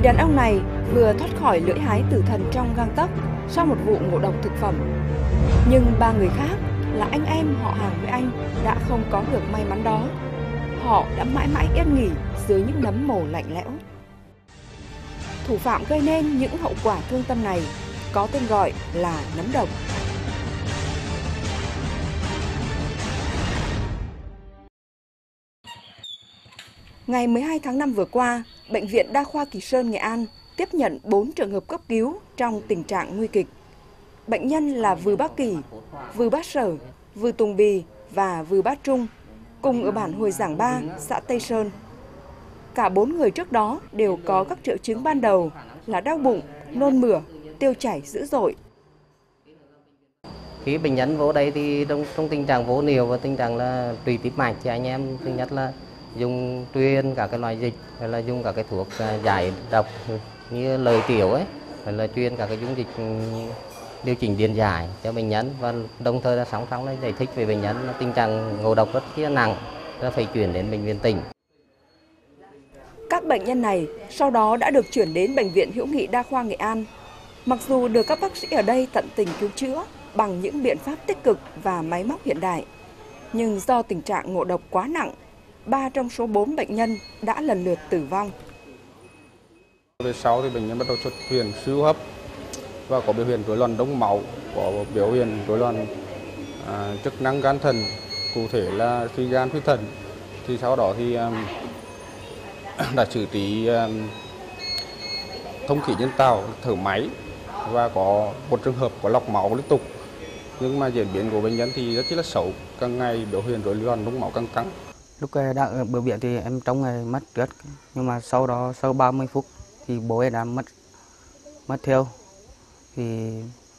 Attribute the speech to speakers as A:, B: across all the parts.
A: Người đàn ông này vừa thoát khỏi lưỡi hái tử thần trong gang tấc sau một vụ ngộ độc thực phẩm. Nhưng ba người khác là anh em họ hàng với anh đã không có được may mắn đó. Họ đã mãi mãi yên nghỉ dưới những nấm mồ lạnh lẽo. Thủ phạm gây nên những hậu quả thương tâm này có tên gọi là nấm độc. Ngày 12 tháng 5 vừa qua, Bệnh viện Đa khoa Kỳ Sơn, Nghệ An tiếp nhận 4 trường hợp cấp cứu trong tình trạng nguy kịch. Bệnh nhân là Vư Bá Kỳ, Vư Bá Sở, Vư Tùng Bì và Vư Bá Trung, cùng ở bản Hồi Giảng Ba, xã Tây Sơn. Cả 4 người trước đó đều có các triệu chứng ban đầu là đau bụng, nôn mửa, tiêu chảy dữ dội.
B: Khi bệnh nhân vô đây thì trong tình trạng vô niệu và tình trạng là trì tim mạch thì anh em thứ nhất là dùng truyền cả cái loại dịch, hay là dùng cả cái thuốc giải độc như lời tiểu ấy, hay là truyền cả cái dung dịch điều chỉnh điện giải cho bệnh nhân, và đồng thời là song song là giải thích về bệnh nhân là tình trạng ngộ độc rất là nặng, là phải chuyển đến bệnh viện tỉnh.
A: Các bệnh nhân này sau đó đã được chuyển đến Bệnh viện Hữu nghị Đa khoa Nghệ An. Mặc dù được các bác sĩ ở đây tận tình cứu chữa bằng những biện pháp tích cực và máy móc hiện đại, nhưng do tình trạng ngộ độc quá nặng, 3 trong số 4 bệnh nhân đã lần lượt tử vong.
C: Về sau thì bệnh nhân bắt đầu xuất hiện suy hô hấp và có biểu hiện rối loạn đông máu, có biểu hiện rối loạn chức năng gan thận, cụ thể là suy gan suy thận. Thì sau đó thì đã xử trí thông khí nhân tạo, thở máy và có một trường hợp có lọc máu liên tục. Nhưng mà diễn biến của bệnh nhân thì rất là xấu, càng ngày biểu hiện rối loạn đông máu càng tăng.
D: Lúc đang ở bệnh viện thì em trong ngày mất trước, nhưng mà sau đó sau 30 phút thì bố em đã mất theo. Thì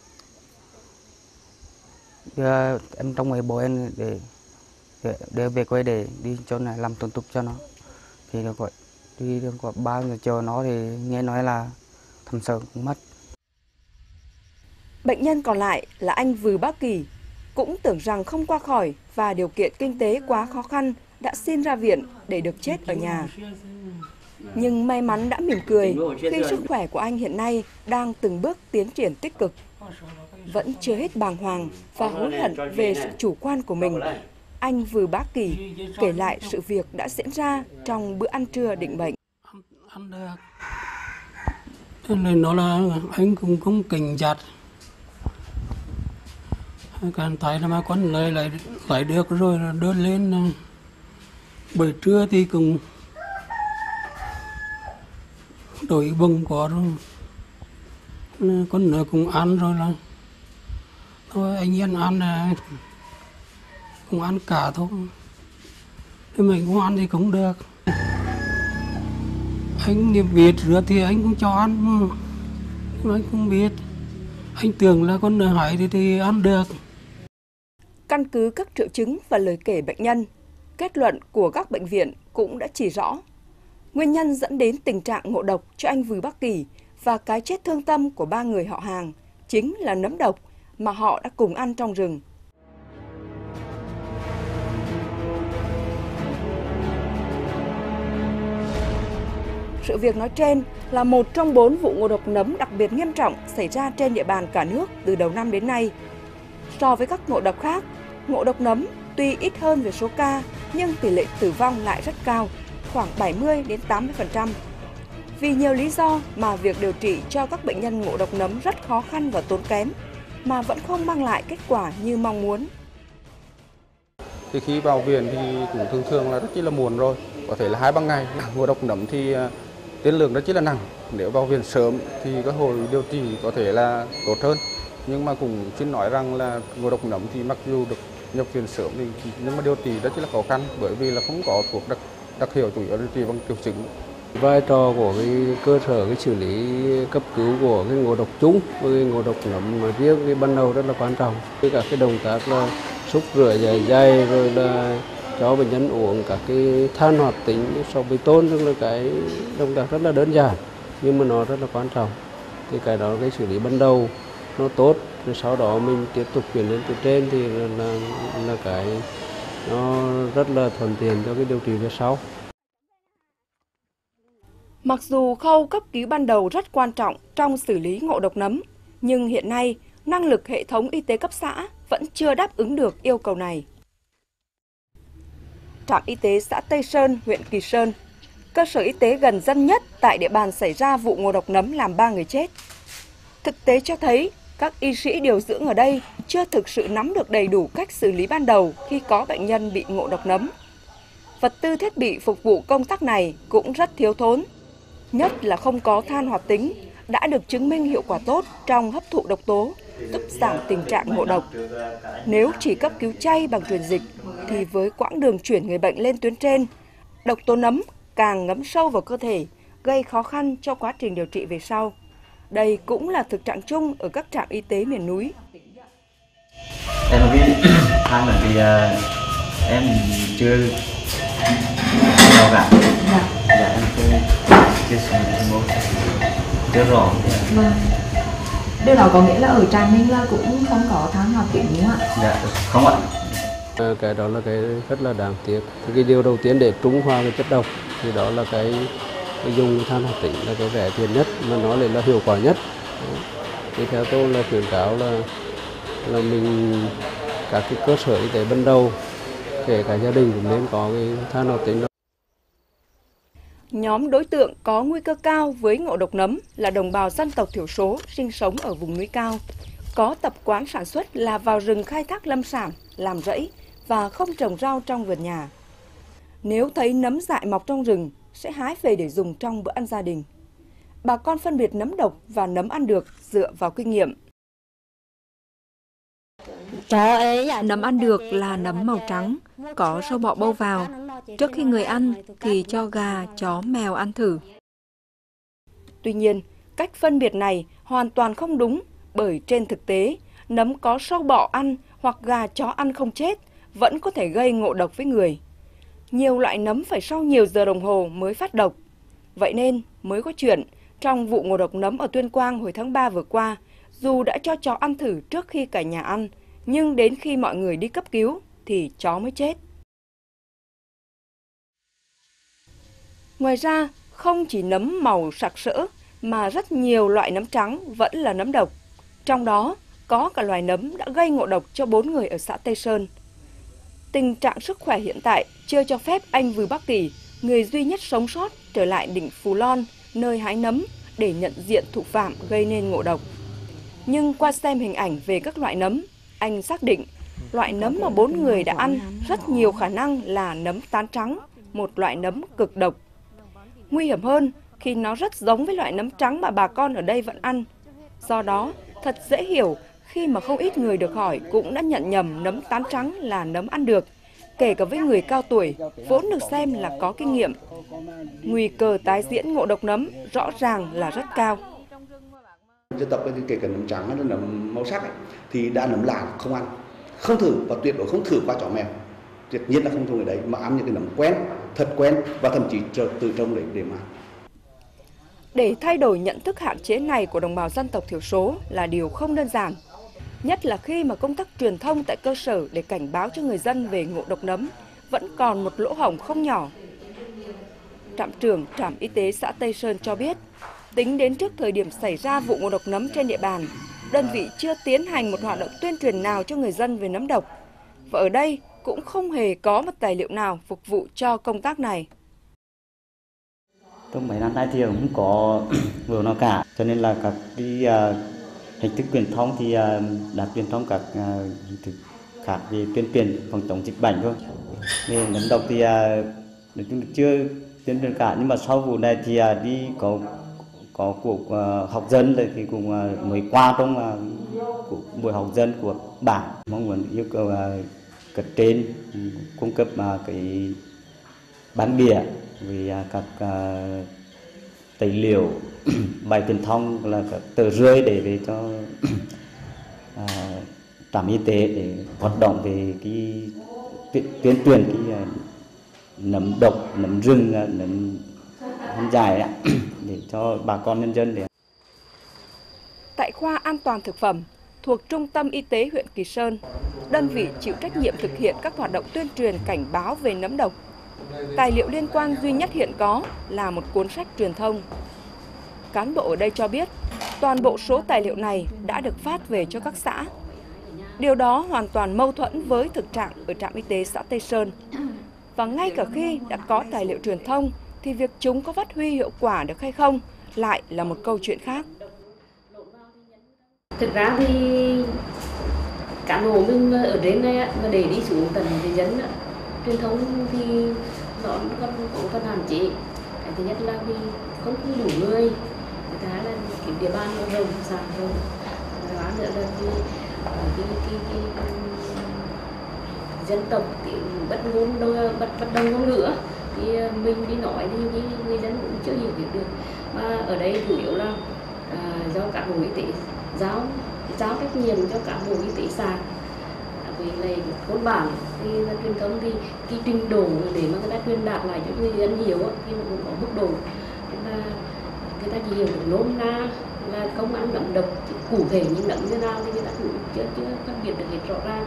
D: đưa em trong ngày bố em để về quê để đi chỗ này làm thủ tục cho nó. Thì được gọi đi được gọi 3 giờ chờ nó thì nghe nói là thằng Sợ cũng mất.
A: Bệnh nhân còn lại là anh Vư Bá Kỳ, cũng tưởng rằng không qua khỏi và điều kiện kinh tế quá khó khăn đã xin ra viện để được chết ở nhà. Nhưng may mắn đã mỉm cười khi sức khỏe của anh hiện nay đang từng bước tiến triển tích cực. Vẫn chưa hết bàng hoàng và hối hận về sự chủ quan của mình, anh Vư Bá Kỳ kể lại sự việc đã diễn ra trong bữa ăn trưa định bệnh.
E: Ăn được. Thế nên nó là anh cũng không cảnh giác. Càng thấy là mà con lại được rồi là đưa lên. Buổi trưa thì cũng đổi bông có rồi. Con nữa cũng ăn rồi là thôi anh yên ăn là cũng ăn cả thôi. Thế mình không ăn thì cũng được. Anh biết rửa thì anh cũng cho ăn, nhưng anh không biết. Anh tưởng là con nợ hỏi thì ăn được.
A: Căn cứ các triệu chứng và lời kể bệnh nhân, kết luận của các bệnh viện cũng đã chỉ rõ. Nguyên nhân dẫn đến tình trạng ngộ độc cho anh Vư Bá Kỳ và cái chết thương tâm của 3 người họ hàng chính là nấm độc mà họ đã cùng ăn trong rừng. Sự việc nói trên là một trong 4 vụ ngộ độc nấm đặc biệt nghiêm trọng xảy ra trên địa bàn cả nước từ đầu năm đến nay. So với các ngộ độc khác, ngộ độc nấm tuy ít hơn về số ca nhưng tỷ lệ tử vong lại rất cao, khoảng 70 đến 80%. Vì nhiều lý do mà việc điều trị cho các bệnh nhân ngộ độc nấm rất khó khăn và tốn kém, mà vẫn không mang lại kết quả như mong muốn.
C: Thì khi vào viện thì cũng thường là rất là muộn rồi, có thể là 2-3 ngày. Ngộ độc nấm thì tiên lượng rất là nặng, nếu vào viện sớm thì cơ hội điều trị có thể là tốt hơn. Nhưng mà cũng xin nói rằng là ngộ độc nấm thì mặc dù được nhập viện sớm thì nhưng mà điều trị rất là khó khăn, bởi vì là không có thuốc đặc hiệu, chủ yếu điều trị bằng triệu chứng.
F: Vai trò của cái cơ sở cái xử lý cấp cứu của cái ngộ độc chung với ngộ độc nấm nói riêng cái ban đầu rất là quan trọng. Với cả cái động tác là xúc rửa dạ dày rồi là cho bệnh nhân uống các cái than hoạt tính so với tôn, tức là cái động tác rất là đơn giản nhưng mà nó rất là quan trọng. Thì cái đó cái xử lý ban đầu nó tốt, rồi sau đó mình tiếp tục chuyển lên từ trên thì là cái nó rất là thuận tiện cho cái điều trị về sau.
A: Mặc dù khâu cấp cứu ban đầu rất quan trọng trong xử lý ngộ độc nấm, nhưng hiện nay năng lực hệ thống y tế cấp xã vẫn chưa đáp ứng được yêu cầu này. Trạm y tế xã Tây Sơn, huyện Kỳ Sơn, cơ sở y tế gần dân nhất tại địa bàn xảy ra vụ ngộ độc nấm làm 3 người chết. Thực tế cho thấy các y sĩ điều dưỡng ở đây chưa thực sự nắm được đầy đủ cách xử lý ban đầu khi có bệnh nhân bị ngộ độc nấm. Vật tư thiết bị phục vụ công tác này cũng rất thiếu thốn, nhất là không có than hoạt tính, đã được chứng minh hiệu quả tốt trong hấp thụ độc tố, giúp giảm tình trạng ngộ độc. Nếu chỉ cấp cứu chay bằng truyền dịch, thì với quãng đường chuyển người bệnh lên tuyến trên, độc tố nấm càng ngấm sâu vào cơ thể, gây khó khăn cho quá trình điều trị về sau. Đây cũng là thực trạng chung ở các trạm y tế miền núi.
G: Em biết than là vì em chưa đau cả. Dạ em chưa sử dụng chưa rõ.
H: Vâng. Điều đó có nghĩa là ở Trà Ninh là cũng không có than hoạt tính đúng không ạ?
G: Dạ không ạ.
F: Cái đó là cái rất là đáng tiếc. Thì cái điều đầu tiên để trung hòa cái chất độc thì đó là cái dùng than hoạt tính là cái rẻ tiền nhất mà nó lại là hiệu quả nhất. Thì theo tôi là khuyến cáo là mình các cái cơ sở y tế ban đầu, kể cả gia đình cũng nên có cái than hoạt tính đó.
A: Nhóm đối tượng có nguy cơ cao với ngộ độc nấm là đồng bào dân tộc thiểu số sinh sống ở vùng núi cao, có tập quán sản xuất là vào rừng khai thác lâm sản, làm rẫy và không trồng rau trong vườn nhà. Nếu thấy nấm dại mọc trong rừng, sẽ hái về để dùng trong bữa ăn gia đình. Bà con phân biệt nấm độc và nấm ăn được dựa vào kinh nghiệm.
I: Nấm ăn được là nấm màu trắng, có sâu bọ bâu vào. Trước khi người ăn thì cho gà, chó, mèo ăn thử.
A: Tuy nhiên, cách phân biệt này hoàn toàn không đúng, bởi trên thực tế, nấm có sâu bọ ăn hoặc gà, chó ăn không chết vẫn có thể gây ngộ độc với người. Nhiều loại nấm phải sau nhiều giờ đồng hồ mới phát độc. Vậy nên mới có chuyện, trong vụ ngộ độc nấm ở Tuyên Quang hồi tháng 3 vừa qua, dù đã cho chó ăn thử trước khi cả nhà ăn, nhưng đến khi mọi người đi cấp cứu thì chó mới chết. Ngoài ra, không chỉ nấm màu sặc sỡ mà rất nhiều loại nấm trắng vẫn là nấm độc. Trong đó có cả loài nấm đã gây ngộ độc cho 4 người ở xã Tây Sơn. Tình trạng sức khỏe hiện tại chưa cho phép anh Vư Bắc Kỳ, người duy nhất sống sót, trở lại đỉnh Phù Lon, nơi hái nấm để nhận diện thủ phạm gây nên ngộ độc. Nhưng qua xem hình ảnh về các loại nấm, anh xác định loại nấm mà 4 người đã ăn rất nhiều khả năng là nấm tán trắng, một loại nấm cực độc. Nguy hiểm hơn khi nó rất giống với loại nấm trắng mà bà con ở đây vẫn ăn. Do đó, thật dễ hiểu khi mà không ít người được hỏi cũng đã nhận nhầm nấm tán trắng là nấm ăn được, kể cả với người cao tuổi, vốn được xem là có kinh nghiệm. Nguy cơ tái diễn ngộ độc nấm rõ ràng là rất cao.
J: Dân tộc thì kể cả nấm trắng hay là nấm màu sắc ấy, thì đã nấm lạ không ăn, không thử và tuyệt đối không thử qua chó mèo. Tuyệt nhiên là không thử người đấy mà ăn những cái nấm quen, thật quen và thậm chí từ trong đấy để mà.
A: Để thay đổi nhận thức hạn chế này của đồng bào dân tộc thiểu số là điều không đơn giản. Nhất là khi mà công tác truyền thông tại cơ sở để cảnh báo cho người dân về ngộ độc nấm vẫn còn một lỗ hổng không nhỏ. Trạm trưởng Trạm Y tế xã Tây Sơn cho biết, tính đến trước thời điểm xảy ra vụ ngộ độc nấm trên địa bàn, đơn vị chưa tiến hành một hoạt động tuyên truyền nào cho người dân về nấm độc. Và ở đây cũng không hề có một tài liệu nào phục vụ cho công tác này.
K: Trong mấy năm nay thì cũng có vừa nào cả, cho nên là các cái hình thức truyền thông thì đã truyền thông các hình thức khác về tuyên truyền phòng chống dịch bệnh thôi. Về nấm độc thì nói chung là chưa tuyên truyền cả, nhưng mà sau vụ này thì đi có cuộc học dân thì cũng mới qua trong buổi học dân của bản, mong muốn yêu cầu cấp trên cung cấp cái bản địa vì các tài liệu bài truyền thông là các tờ rơi để về cho trạm y tế để hoạt động về cái tuyên truyền cái nấm độc, nấm rừng, nấm dài để cho bà con nhân dân.
A: Tại khoa an toàn thực phẩm thuộc Trung tâm Y tế huyện Kỳ Sơn, đơn vị chịu trách nhiệm thực hiện các hoạt động tuyên truyền cảnh báo về nấm độc. Tài liệu liên quan duy nhất hiện có là một cuốn sách truyền thông. Cán bộ ở đây cho biết, toàn bộ số tài liệu này đã được phát về cho các xã. Điều đó hoàn toàn mâu thuẫn với thực trạng ở trạm y tế xã Tây Sơn. Và ngay cả khi đã có tài liệu truyền thông, thì việc chúng có phát huy hiệu quả được hay không lại là một câu chuyện khác.
L: Thực ra thì cán bộ mình ở trên này mà để đi xuống tận người dân, truyền thống thì nó cũng còn hạn chế. Cái thứ nhất là vì không đủ người, cái thứ hai là cái địa bàn nó rộng rãi rồi, thứ ba nữa là vì cái dân tộc thì bất đồng ngôn ngữ, thì mình đi nói thì người dân cũng chưa hiểu được. Mà ở đây chủ yếu là do cán bộ y tế giao trách nhiệm cho cán bộ y tế xã. Vì này thôn bản thì là truyền thống thì cái trình độ để mà người ta truyền đạt lại cho người dân hiểu thì nó cũng có mức độ, nên là người ta chỉ hiểu được nôm na là không ăn nấm độc, cụ thể những nấm như nào thì người ta cũng chưa phân biệt được hết rõ ràng.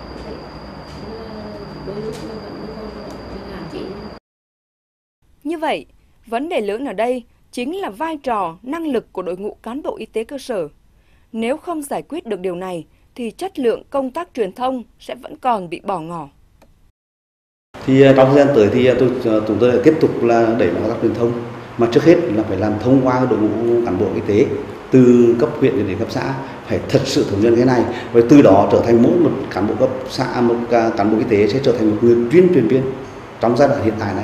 L: Đôi lúc nó vẫn còn hạn chế.
A: Như vậy, vấn đề lớn ở đây chính là vai trò, năng lực của đội ngũ cán bộ y tế cơ sở. Nếu không giải quyết được điều này, thì chất lượng công tác truyền thông sẽ vẫn còn bị bỏ ngỏ.
J: Thì trong thời gian tới thì chúng tôi tiếp tục là đẩy mạnh công tác truyền thông, mà trước hết là phải làm thông qua đội ngũ cán bộ y tế từ cấp huyện đến cấp xã phải thật sự thống nhất cái này, và từ đó trở thành mỗi một cán bộ cấp xã, một cán bộ y tế sẽ trở thành một người tuyên truyền viên trong giai đoạn hiện tại này.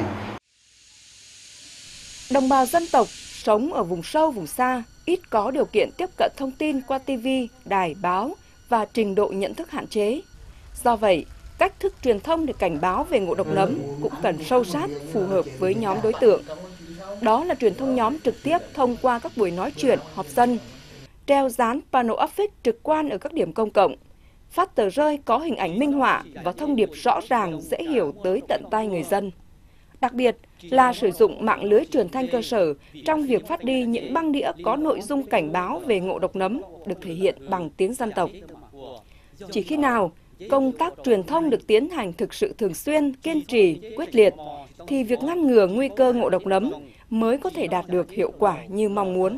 A: Đồng bào dân tộc sống ở vùng sâu, vùng xa, ít có điều kiện tiếp cận thông tin qua TV, đài, báo và trình độ nhận thức hạn chế. Do vậy, cách thức truyền thông để cảnh báo về ngộ độc nấm cũng cần sâu sát, phù hợp với nhóm đối tượng. Đó là truyền thông nhóm trực tiếp thông qua các buổi nói chuyện, họp dân, treo dán pano áp phích trực quan ở các điểm công cộng, phát tờ rơi có hình ảnh minh họa và thông điệp rõ ràng, dễ hiểu tới tận tay người dân. Đặc biệt là sử dụng mạng lưới truyền thanh cơ sở trong việc phát đi những băng đĩa có nội dung cảnh báo về ngộ độc nấm được thể hiện bằng tiếng dân tộc. Chỉ khi nào công tác truyền thông được tiến hành thực sự thường xuyên, kiên trì, quyết liệt, thì việc ngăn ngừa nguy cơ ngộ độc nấm mới có thể đạt được hiệu quả như mong muốn.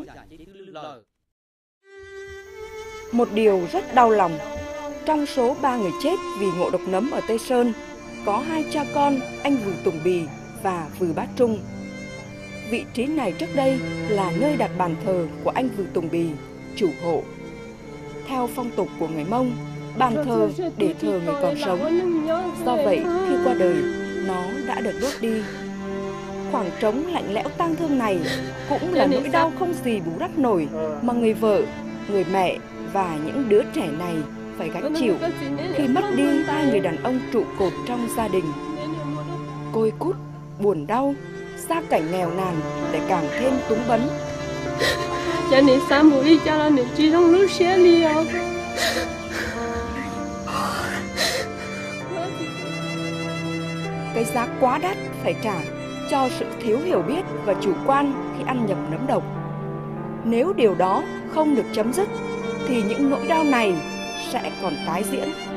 A: Một điều rất đau lòng, trong số 3 người chết vì ngộ độc nấm ở Tây Sơn, có 2 cha con anh Vừ Tùng Bì và Vừ Bát Trung. Vị trí này trước đây là nơi đặt bàn thờ của anh Vừ Tùng Bì, chủ hộ. Theo phong tục của người Mông, bàn thờ để thờ người còn sống. Do vậy, khi qua đời, nó đã được đốt đi. Khoảng trống lạnh lẽo tang thương này cũng là nỗi đau không gì bù đắp nổi mà người vợ, người mẹ và những đứa trẻ này phải gánh chịu khi mất đi 2 người đàn ông trụ cột trong gia đình. Côi cút, buồn đau, gia cảnh nghèo nàn lại càng thêm túng bấn. Cái giá quá đắt phải trả cho sự thiếu hiểu biết và chủ quan khi ăn nhập nấm độc. Nếu điều đó không được chấm dứt, thì những nỗi đau này sẽ còn tái diễn.